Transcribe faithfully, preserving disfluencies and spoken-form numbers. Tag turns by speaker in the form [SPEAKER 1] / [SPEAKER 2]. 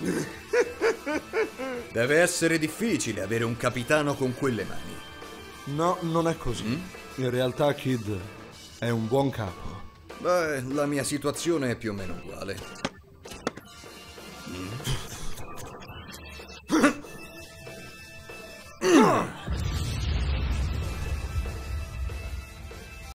[SPEAKER 1] Deve essere difficile avere un capitano con quelle mani.
[SPEAKER 2] No, non è così. Mm? In realtà Kid è un buon capo.
[SPEAKER 1] Beh, la mia situazione è più o meno uguale.
[SPEAKER 2] Mm.